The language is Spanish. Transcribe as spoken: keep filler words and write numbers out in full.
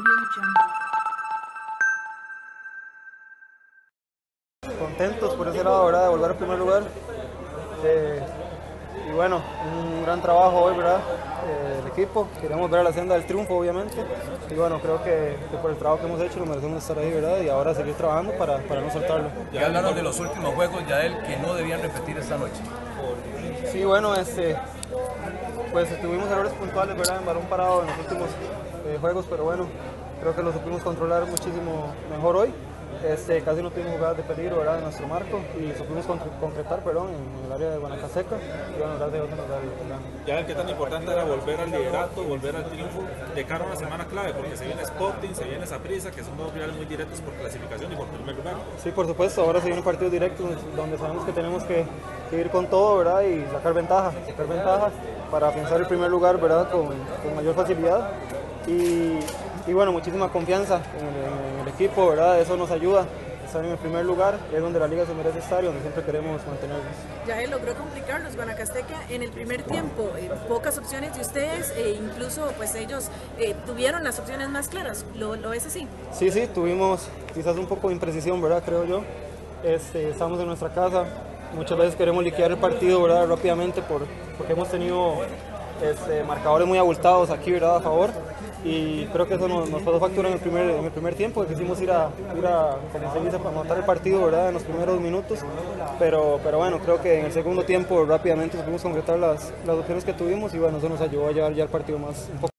Contentos por ese lado, ¿verdad? De volver al primer lugar. Eh, y bueno, un gran trabajo hoy, ¿verdad? Eh, el equipo, queremos ver a la senda del triunfo, obviamente. Y bueno, creo que, que por el trabajo que hemos hecho nos merecemos estar ahí, ¿verdad? Y ahora seguir trabajando para, para no soltarlo. Ya hablaron de los últimos juegos, ya del que no debían repetir esta noche. Sí, bueno, este, pues tuvimos errores puntuales, ¿verdad? En balón parado en los últimos eh, juegos, pero bueno, creo que lo supimos controlar muchísimo mejor hoy. Este, casi no tuvimos jugadas de peligro, ¿verdad? En nuestro marco y supimos concretar, perdón, en el área de Guanacaseca. Y bueno, gracias a Dios nos da el gano. Ya qué tan importante era volver al liderato, volver al triunfo de cara a una semana clave, porque se viene Sporting, se viene Saprissa, que son dos rivales muy directos por clasificación y por primer lugar. Sí, por supuesto, ahora se vienen partidos directos donde sabemos que tenemos que, que ir con todo, ¿verdad? Y sacar ventaja, sacar ventaja para afianzar el primer lugar, ¿verdad? Con, con mayor facilidad. Y, y bueno, muchísima confianza en el, en el equipo, ¿verdad? Eso nos ayuda a estar en el primer lugar, es donde la liga se merece estar y donde siempre queremos mantenernos. Ya él logró complicarlos Guanacasteca en el primer tiempo, eh, pocas opciones de ustedes, e incluso pues ellos eh, tuvieron las opciones más claras, ¿lo, lo es así? Sí, sí, tuvimos quizás un poco de imprecisión, ¿verdad? Creo yo. Este, estamos en nuestra casa, muchas veces queremos liquidar el partido, ¿verdad? Rápidamente por, porque hemos tenido este, marcadores muy abultados aquí, ¿verdad? A favor. Y creo que eso nos, nos pasó factura en el primer, en el primer tiempo, que quisimos ir a, ir a, como se dice, para montar el partido, ¿verdad? En los primeros minutos, pero, pero bueno, creo que en el segundo tiempo rápidamente pudimos concretar las, las opciones que tuvimos y bueno, eso nos ayudó a llevar ya el partido más un poco.